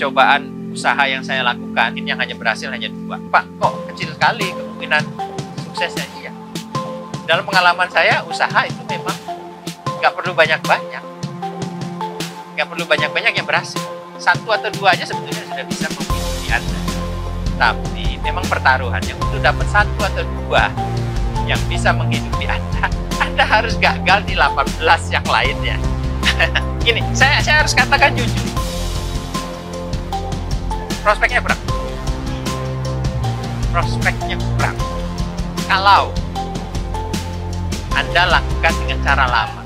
percobaan usaha yang saya lakukan, ini yang hanya berhasil hanya 2. Pak, kok kecil sekali kemungkinan suksesnya? Iya. Dalam pengalaman saya, usaha itu memang nggak perlu banyak-banyak. Nggak perlu banyak-banyak yang berhasil. 1 atau 2 aja sebetulnya sudah bisa menghidupi Anda. Tapi memang pertaruhannya untuk dapat 1 atau 2 yang bisa menghidupi Anda harus gagal di 18 yang lainnya. Gini, saya harus katakan jujur. Prospeknya kurang. Prospeknya kurang. Kalau Anda lakukan dengan cara lama.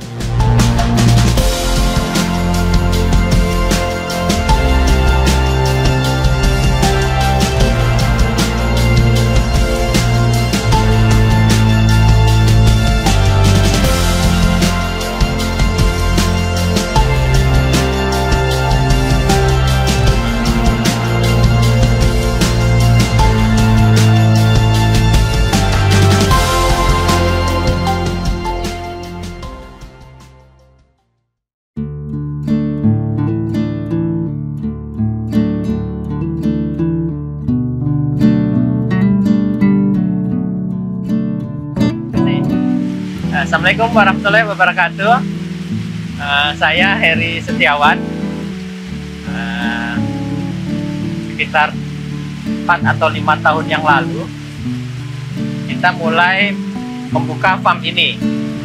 Assalamualaikum warahmatullahi wabarakatuh. Saya Heri Setiawan. Sekitar 4 atau 5 tahun yang lalu kita mulai membuka farm ini.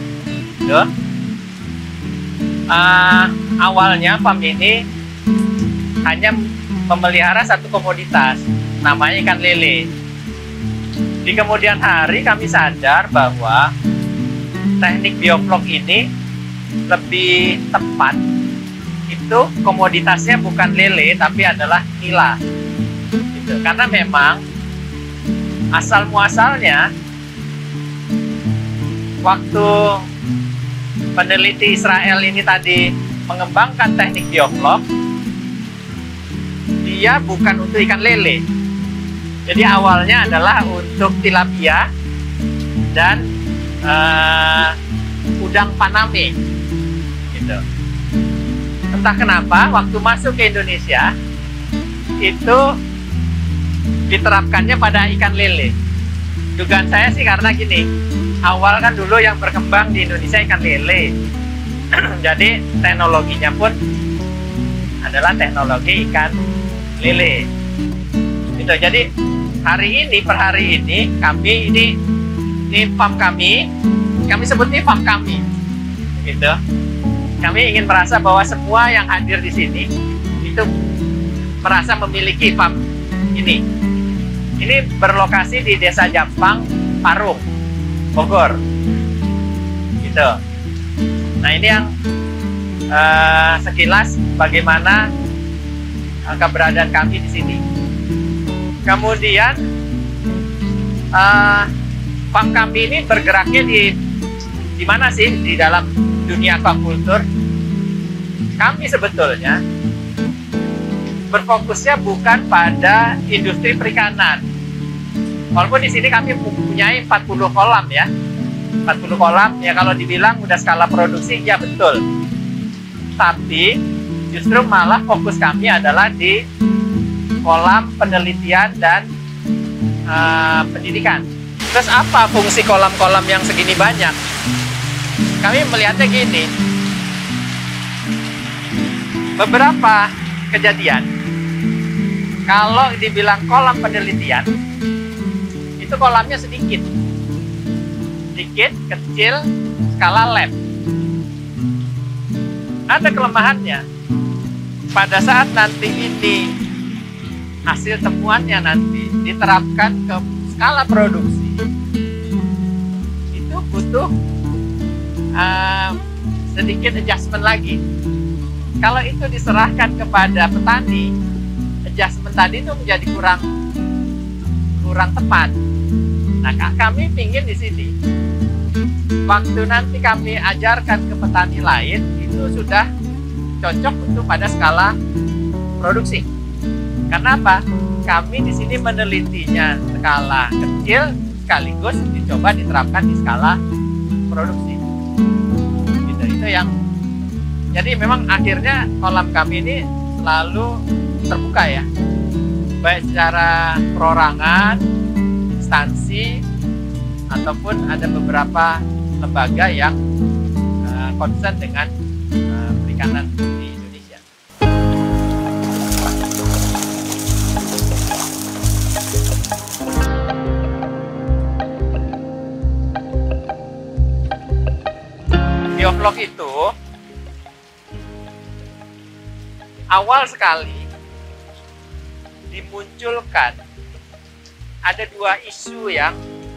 Awalnya farm ini hanya memelihara satu komoditas, namanya ikan lele. Di kemudian hari kami sadar bahwa teknik bioflok ini lebih tepat, itu komoditasnya bukan lele tapi adalah nila gitu. Karena memang asal muasalnya waktu peneliti Israel ini tadi mengembangkan teknik bioflok, dia bukan untuk ikan lele. Jadi awalnya adalah untuk tilapia dan udang Paname gitu. Entah kenapa waktu masuk ke Indonesia itu diterapkannya pada ikan lele. Dugaan saya sih karena gini, awal kan dulu yang berkembang di Indonesia ikan lele. Jadi teknologinya pun adalah teknologi ikan lele gitu. Jadi per hari ini kami ini farm kami sebut ini farm kami gitu. Kami ingin merasa bahwa semua yang hadir di sini itu merasa memiliki farm ini. Ini berlokasi di Desa Jampang, Parung, Bogor gitu. Nah, ini yang sekilas bagaimana keberadaan kami di sini. Kemudian farm kami ini bergeraknya di mana sih di dalam dunia aquaculture? Kami sebetulnya berfokusnya bukan pada industri perikanan. Walaupun di sini kami mempunyai 40 kolam ya. 40 kolam ya, kalau dibilang udah skala produksi ya betul. Tapi justru malah fokus kami adalah di kolam penelitian dan pendidikan. Terus apa fungsi kolam-kolam yang segini banyak? Kami melihatnya gini, beberapa kejadian, kalau dibilang kolam penelitian, itu kolamnya sedikit, kecil, skala lab. Ada kelemahannya. Pada saat nanti ini, hasil temuannya nanti diterapkan ke skala produksi, itu butuh sedikit adjustment lagi. Kalau itu diserahkan kepada petani, adjustment tadi itu menjadi kurang tepat. Nah, kami ingin di sini, waktu nanti kami ajarkan ke petani lain, itu sudah cocok untuk pada skala produksi. Karena apa? Kami di sini menelitinya skala kecil sekaligus dicoba diterapkan di skala produksi. Gitu, itu yang jadi memang akhirnya kolam kami ini selalu terbuka ya, baik secara perorangan, instansi, ataupun ada beberapa lembaga yang concern dengan perikanan di Indonesia. Bioflok itu awal sekali dimunculkan, ada dua isu yang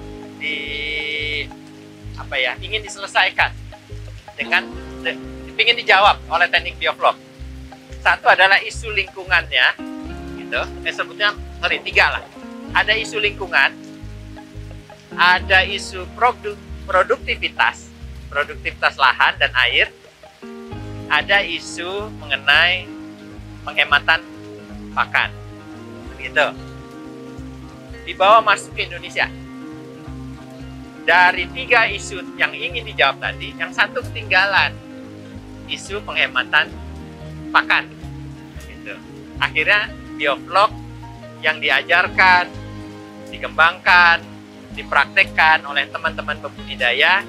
ingin diselesaikan dengan ingin dijawab oleh teknik bioflok. Satu adalah isu lingkungannya, gitu. Sebutnya tiga lah. Ada isu lingkungan, ada isu produktivitas lahan dan air, ada isu mengenai penghematan pakan, gitu. Dibawa masuk ke Indonesia. Dari tiga isu yang ingin dijawab tadi, yang satu ketinggalan, isu penghematan pakan, gitu. Akhirnya bioflok yang diajarkan, dikembangkan, dipraktekkan oleh teman-teman pembudidaya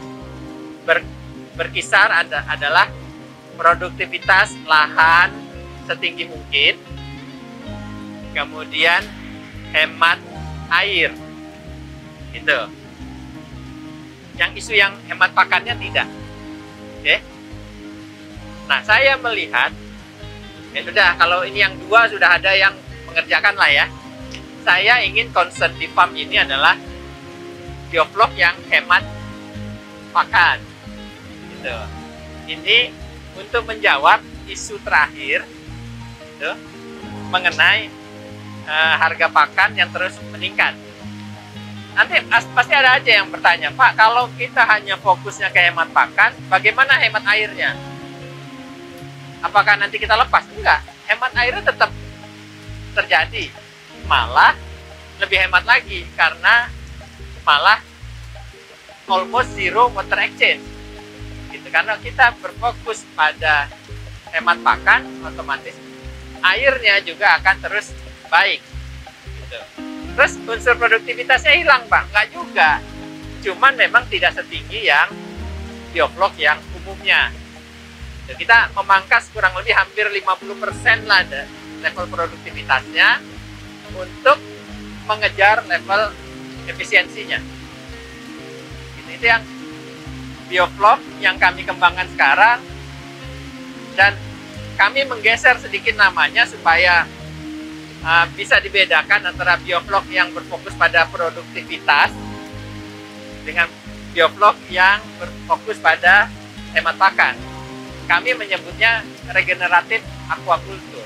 berkisar adalah produktivitas lahan setinggi mungkin, kemudian hemat air, gitu. Yang isu yang hemat pakannya tidak. Oke. Nah, saya melihat, sudah, kalau ini yang dua sudah ada yang mengerjakan lah ya. Saya ingin concern di farm ini adalah bioflok yang hemat pakan, gitu. Ini untuk menjawab isu terakhir, gitu, mengenai harga pakan yang terus meningkat. Nanti pasti ada aja yang bertanya, Pak, kalau kita hanya fokusnya ke hemat pakan, bagaimana hemat airnya? Apakah nanti kita lepas? Enggak, hemat airnya tetap terjadi. Malah lebih hemat lagi, karena malah almost zero water exchange. Gitu. Karena kita berfokus pada hemat pakan, otomatis airnya juga akan terus baik. Gitu. Terus unsur produktivitasnya hilang, Pak? Enggak juga. Cuman memang tidak setinggi yang bioflok yang umumnya. Jadi kita memangkas kurang lebih hampir 50% lah level produktivitasnya untuk mengejar level efisiensinya. Itu yang bioflok yang kami kembangkan sekarang, dan kami menggeser sedikit namanya supaya bisa dibedakan antara bioflok yang berfokus pada produktivitas dengan bioflok yang berfokus pada hemat pakan. Kami menyebutnya regeneratif aquaculture.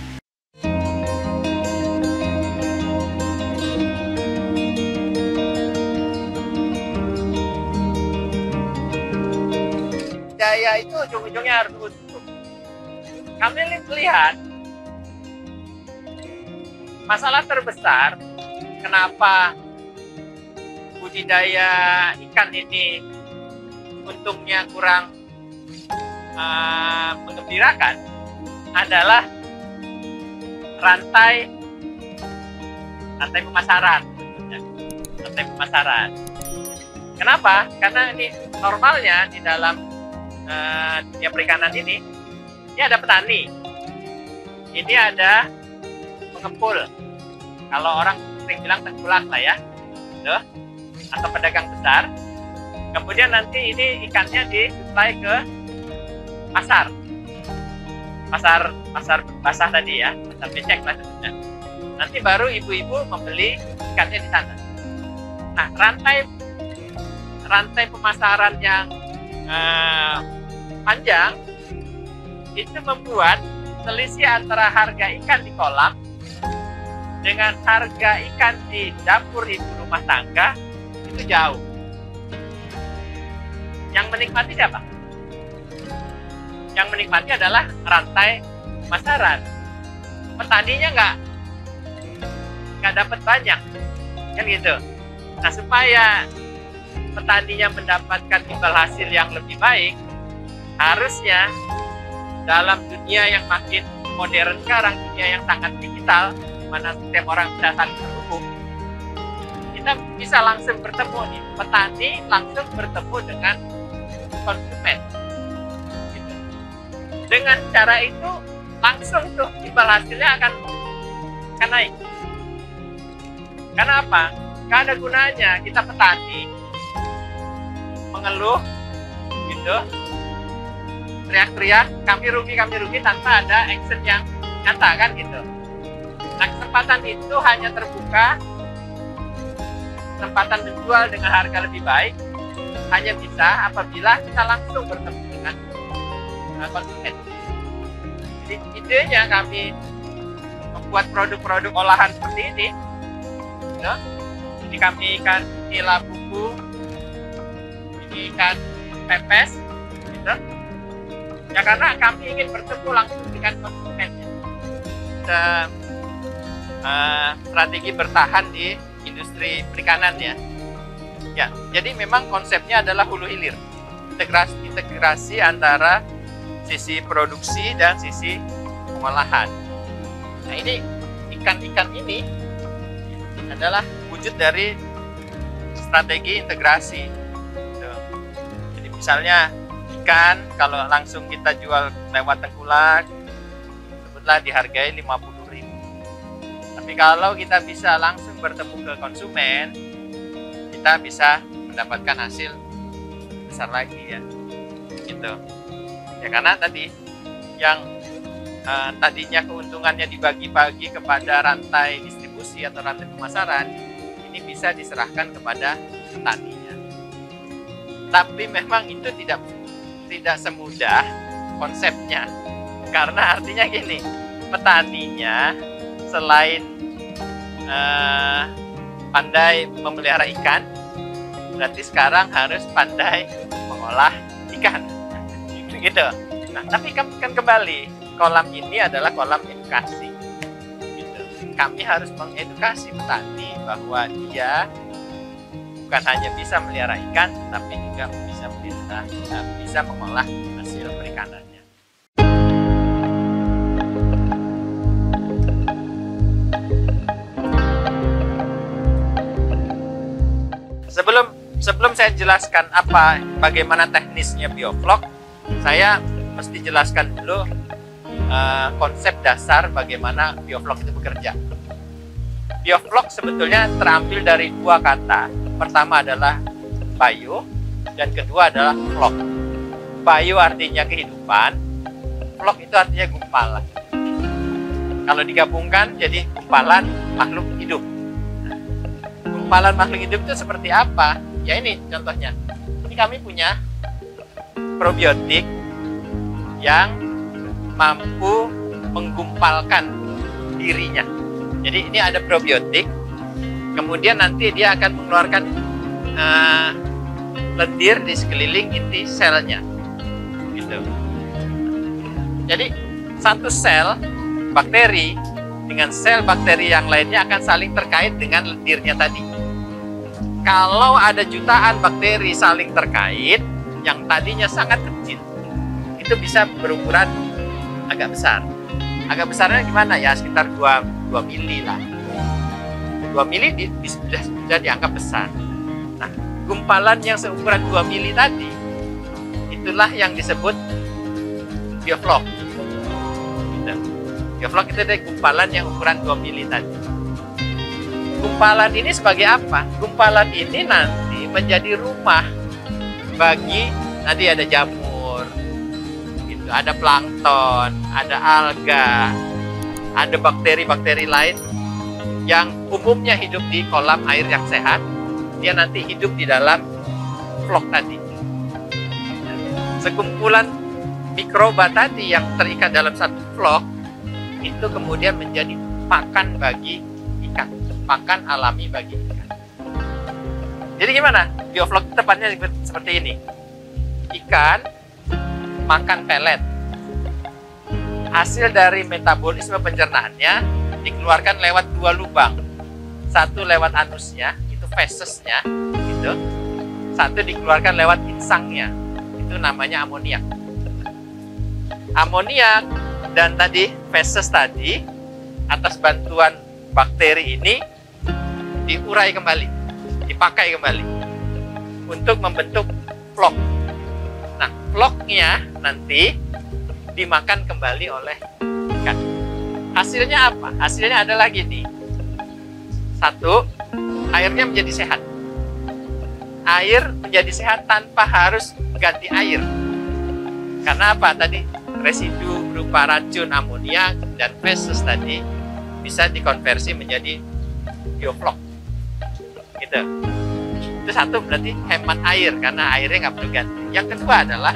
Daya itu ujung-ujungnya harus untung. Kami lihat masalah terbesar kenapa budidaya ikan ini untungnya kurang menggembirakan adalah rantai pemasaran. Rantai pemasaran. Kenapa? Karena ini normalnya di dalam dunia perikanan ini ada petani, ini ada pengepul, kalau orang sering bilang tengkulak lah ya, gitu, atau pedagang besar. Kemudian nanti ini ikannya disuplai ke pasar basah tadi ya, pasar becek lah sebutnya. Nanti baru ibu-ibu membeli ikannya di sana. Nah, rantai pemasaran yang panjang itu membuat selisih antara harga ikan di kolam dengan harga ikan di dapur ibu rumah tangga itu jauh. Yang menikmati siapa? Yang menikmati adalah rantai pemasaran. Petaninya nggak dapat banyak, kan gitu. Nah, supaya petaninya mendapatkan imbal hasil yang lebih baik, harusnya dalam dunia yang makin modern sekarang, dunia yang sangat digital, di mana setiap orang bisa saling terhubung, kita bisa langsung bertemu nih, petani langsung bertemu dengan konsumen. Gitu. Dengan cara itu langsung tuh imbal hasilnya akan naik. Karena apa? Gak ada gunanya kita petani mengeluh gitu, teriak-teriak kami rugi tanpa ada action yang nyata kan gitu. Nah, kesempatan itu hanya terbuka, kesempatan menjual dengan harga lebih baik hanya bisa apabila kita langsung bertemu dengan konsumen. Jadi idenya kami membuat produk-produk olahan seperti ini gitu. Ini kami ikan nila bubu, ini ikan pepes gitu. Ya karena kami ingin bertemu langsung dengan konsumennya. Strategi bertahan di industri perikanan ya. Ya, jadi memang konsepnya adalah hulu hilir, integrasi antara sisi produksi dan sisi pengolahan. Nah, ini ikan-ikan ini adalah wujud dari strategi integrasi. Jadi misalnya ikan kalau langsung kita jual lewat tengkulak, sebutlah dihargai 50.000. Tapi kalau kita bisa langsung bertemu ke konsumen, kita bisa mendapatkan hasil besar lagi ya. Gitu. Ya karena tadi yang tadinya keuntungannya dibagi-bagi kepada rantai distribusi atau rantai pemasaran, ini bisa diserahkan kepada petaninya. Tapi memang itu tidak semudah konsepnya, karena artinya gini, petaninya selain pandai memelihara ikan, berarti sekarang harus pandai mengolah ikan gitu. Nah, tapi kan kembali, kolam ini adalah kolam edukasi gitu. Kami harus mengedukasi petani bahwa dia bukan hanya bisa melihara ikan, tapi juga bisa mengolah hasil perikanannya. Sebelum saya jelaskan bagaimana teknisnya bioflok, saya mesti jelaskan dulu konsep dasar bagaimana bioflok itu bekerja. Bioflok sebetulnya terambil dari dua kata. Pertama adalah bio, dan kedua adalah flok. Bio artinya kehidupan, flok itu artinya gumpalan. Kalau digabungkan jadi gumpalan makhluk hidup. Gumpalan makhluk hidup itu seperti apa? Ya ini contohnya. Ini kami punya probiotik yang mampu menggumpalkan dirinya. Jadi ini ada probiotik, kemudian nanti dia akan mengeluarkan lendir di sekeliling inti selnya. Gitu. Jadi satu sel bakteri dengan sel bakteri yang lainnya akan saling terkait dengan lendirnya tadi. Kalau ada jutaan bakteri saling terkait, yang tadinya sangat kecil, itu bisa berukuran agak besar. Agak besarnya gimana ya? Sekitar 2 mili lah. 2 mili sudah dianggap besar. Nah, gumpalan yang seukuran 2 mili tadi, itulah yang disebut bioflok. Bioflok itu dari gumpalan yang ukuran 2 mili tadi. Gumpalan ini sebagai apa? Gumpalan ini nanti menjadi rumah bagi, nanti ada jamur, gitu, ada plankton, ada alga, ada bakteri-bakteri lain yang umumnya hidup di kolam air yang sehat. Dia nanti hidup di dalam flok tadi. Sekumpulan mikroba tadi yang terikat dalam satu flok itu kemudian menjadi pakan bagi ikan, pakan alami bagi ikan. Jadi gimana? Bioflok tepatnya seperti ini. Ikan makan pelet. Hasil dari metabolisme pencernaannya dikeluarkan lewat 2 lubang. Satu lewat anusnya, itu fesesnya, gitu. Satu dikeluarkan lewat insangnya, itu namanya amoniak. Amoniak Dan tadi feses tadi atas bantuan bakteri ini diurai kembali, dipakai kembali untuk membentuk vlog. Nah, vlognya nanti dimakan kembali oleh ikan. Hasilnya apa? Hasilnya adalah gini. Satu, airnya menjadi sehat. Air menjadi sehat tanpa harus ganti air. Karena apa? Tadi residu berupa racun amonia dan feses tadi bisa dikonversi menjadi bioflok. Gitu. Itu satu, berarti hemat air karena airnya nggak perlu ganti. Yang kedua adalah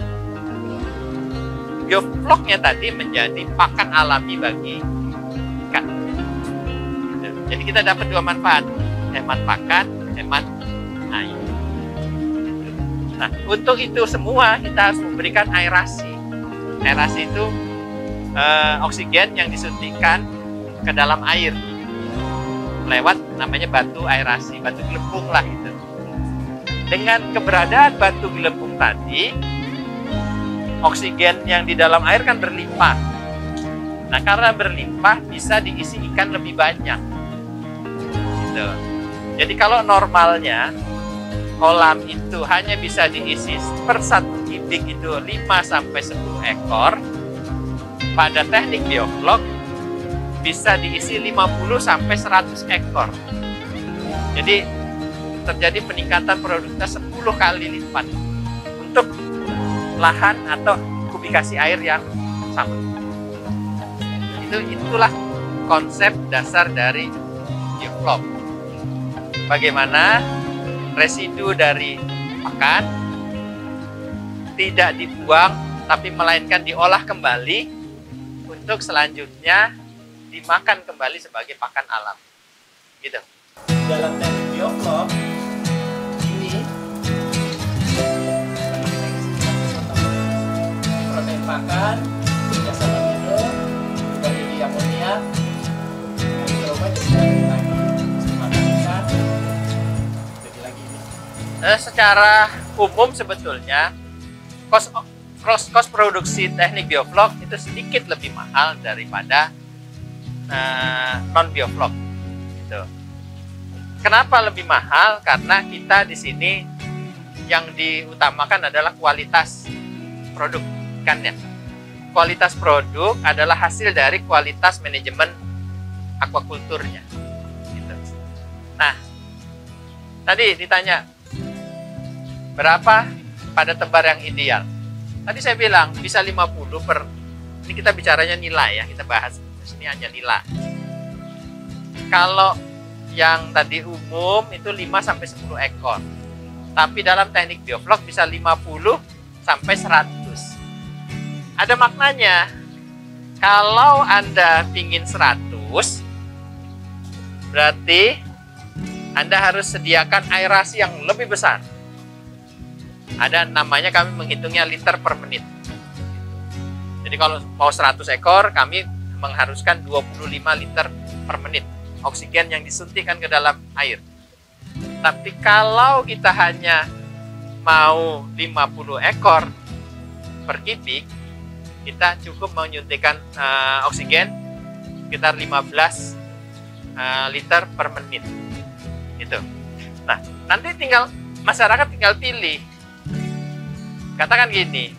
biofloknya tadi menjadi pakan alami bagi ikan. Gitu. Jadi kita dapat dua manfaat, hemat pakan, hemat air. Nah, untuk itu semua kita harus memberikan aerasi. Aerasi itu oksigen yang disuntikan ke dalam air lewat namanya batu aerasi, batu gelembung lah itu. Dengan keberadaan batu gelembung tadi, oksigen yang di dalam air kan berlimpah. Nah, karena berlimpah bisa diisi ikan lebih banyak. Gitu. Jadi kalau normalnya kolam itu hanya bisa diisi per 1 kubik itu 5-10 ekor, pada teknik bioflok bisa diisi 50-100 ekor. Jadi terjadi peningkatan produktivitas 10 kali lipat untuk lahan atau kubikasi air yang sama. Itulah konsep dasar dari bioflok. Bagaimana residu dari pakan tidak dibuang, tapi melainkan diolah kembali untuk selanjutnya dimakan kembali sebagai pakan alam. Gitu. Dalam teknik bioflok ini protein pakan, asam amino, dari amonia, nitrogen jadi lagi makan ikan, jadi lagi ini. Secara umum sebetulnya cost produksi teknik bioflok itu sedikit lebih mahal daripada non bioflok. Gitu. Kenapa lebih mahal? Karena kita di sini yang diutamakan adalah kualitas produk ikannya. Kualitas produk adalah hasil dari kualitas manajemen aquakulturnya. Gitu. Nah, tadi ditanya berapa pada tebar yang ideal. Tadi saya bilang bisa 50 per, ini kita bicaranya nilai ya, kita bahas di sini hanya nilai. Kalau yang tadi umum itu 5-10 ekor. Tapi dalam teknik bioflok bisa 50-100. Ada maknanya. Kalau Anda ingin 100, berarti Anda harus sediakan aerasi yang lebih besar. Ada namanya, kami menghitungnya liter per menit. Jadi kalau mau 100 ekor, kami mengharuskan 25 liter per menit oksigen yang disuntikan ke dalam air. Tapi kalau kita hanya mau 50 ekor per kubik, kita cukup menyuntikkan oksigen sekitar 15 liter per menit. Gitu. Nah, nanti masyarakat tinggal pilih. Katakan gini,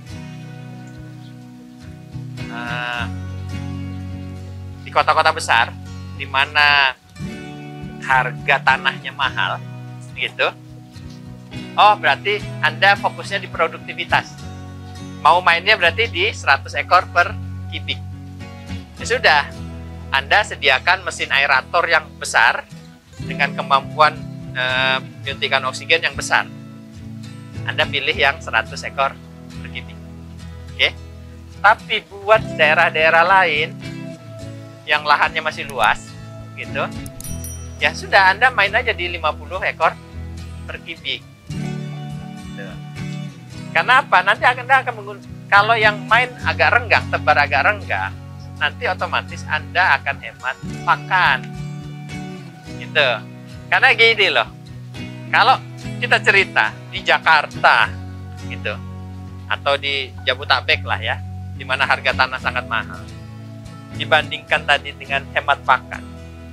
di kota-kota besar, di mana harga tanahnya mahal, gitu. Oh, berarti Anda fokusnya di produktivitas. Mau mainnya berarti di 100 ekor per kubik. Ya sudah, Anda sediakan mesin aerator yang besar dengan kemampuan menyuntikkan oksigen yang besar. Anda pilih yang 100 ekor per kubik. Oke. Tapi buat daerah-daerah lain yang lahannya masih luas, gitu, ya sudah, Anda main aja di 50 ekor per kubik. Gitu. Karena apa? Nanti Anda akan kalau yang main agak renggang, tebar agak renggang, nanti otomatis Anda akan hemat pakan. Gitu. Karena gini loh, kalau kita cerita di Jakarta, gitu, atau di Jabodetabek lah ya, di mana harga tanah sangat mahal. dibandingkan tadi dengan hemat pakan.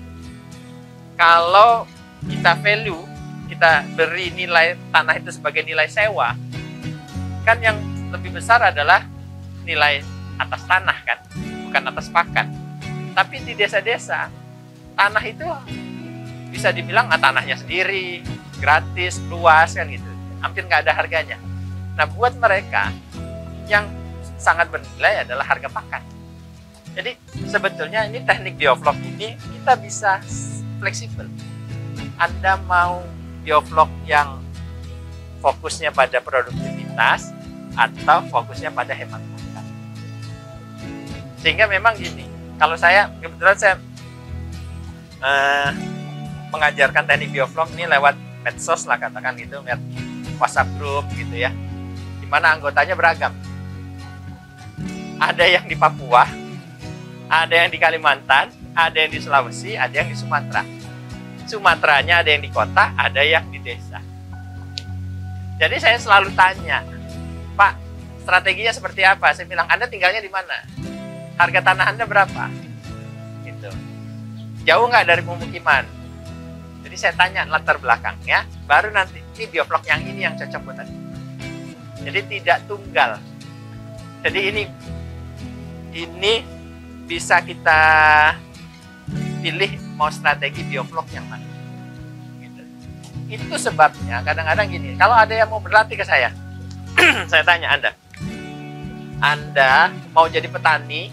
Kalau kita value, kita beri nilai tanah itu sebagai nilai sewa, kan yang lebih besar adalah nilai atas tanah kan, bukan atas pakan. Tapi di desa-desa, tanah itu bisa dibilang tanahnya sendiri, gratis, luas kan gitu, hampir nggak ada harganya. Nah buat mereka yang sangat bernilai adalah harga pakan. Jadi sebetulnya ini teknik bioflok ini kita bisa fleksibel. Anda mau bioflok yang fokusnya pada produktivitas atau fokusnya pada hemat pakan. Sehingga memang gini, kalau saya kebetulan saya mengajarkan teknik bioflok ini lewat medsos lah katakan gitu, WhatsApp group gitu ya, dimana anggotanya beragam. Ada yang di Papua, ada yang di Kalimantan, ada yang di Sulawesi, ada yang di Sumatera. Sumateranya ada yang di kota, ada yang di desa. Jadi saya selalu tanya, Pak, strateginya seperti apa? Saya bilang, Anda tinggalnya di mana? Harga tanah Anda berapa? Gitu. Jauh nggak dari pemukiman? Jadi saya tanya latar belakangnya, baru nanti ini bioflok yang ini yang cocok buat Anda. Jadi tidak tunggal. Jadi ini bisa kita pilih mau strategi bioflok yang mana. Gitu. Itu sebabnya kadang-kadang gini, kalau ada yang mau berlatih ke saya, saya tanya Anda mau jadi petani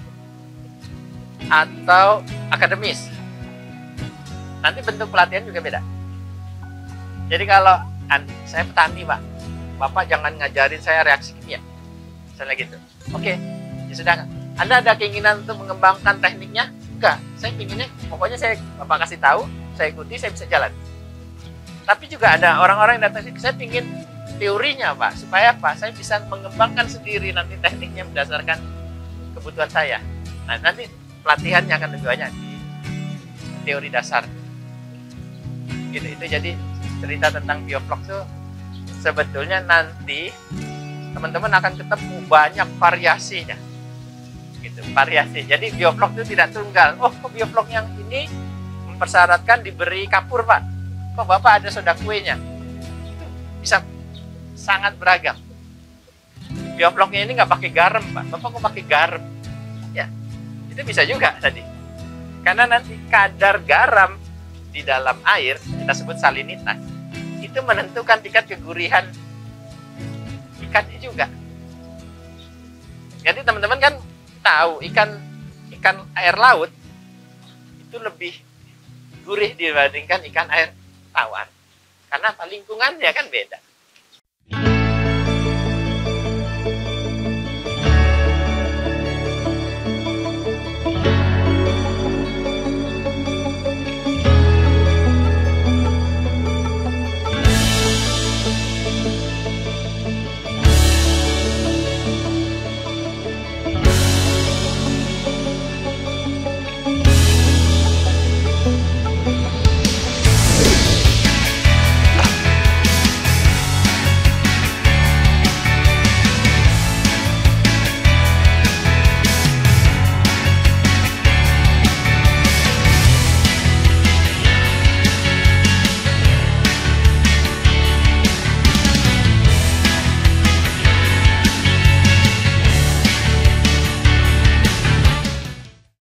atau akademis? Nanti bentuk pelatihan juga beda. Jadi kalau saya petani Pak, Bapak jangan ngajarin saya reaksi kimia, misalnya gitu. Oke, ya sudah. Anda ada keinginan untuk mengembangkan tekniknya? Enggak, saya pinginnya, pokoknya Bapak kasih tahu, saya ikuti, saya bisa jalan. Tapi juga ada orang-orang yang datang, saya pingin teorinya Pak, supaya apa? Saya bisa mengembangkan sendiri nanti tekniknya berdasarkan kebutuhan saya. Nah, nanti pelatihannya akan lebih banyak di teori dasar. Gitu, itu jadi cerita tentang bioflok tuh sebetulnya nanti teman-teman akan ketemu banyak variasinya. Gitu, variasi. Jadi bioflok itu tidak tunggal. Oh, kok bioflok yang ini mempersyaratkan diberi kapur, Pak? Kok Bapak ada soda kuenya? Itu bisa sangat beragam. Biofloknya ini nggak pakai garam, Pak. Bapak kok pakai garam? Ya, itu bisa juga tadi. Karena nanti kadar garam di dalam air, kita sebut salinitas, itu menentukan tingkat kegurihan ikannya juga. Jadi teman-teman kan tahu ikan air laut itu lebih gurih dibandingkan ikan air tawar. Karena apa? Lingkungannya kan beda.